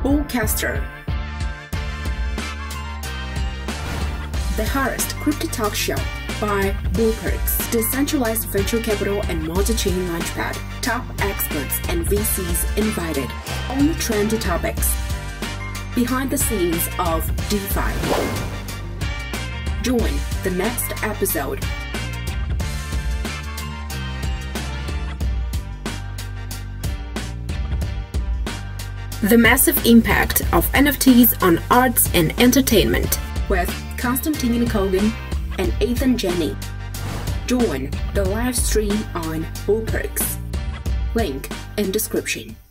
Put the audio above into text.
BullCaster, the hottest crypto talk show by BullPerks, decentralized venture capital and multi-chain launchpad. Top experts and VCs invited. Only trendy topics. Behind the scenes of DeFi. Join the next episode. The massive impact of NFTs on arts and entertainment with Constantin Kogan and Eathan Janney. Join the live stream on BullPerks. Link in description.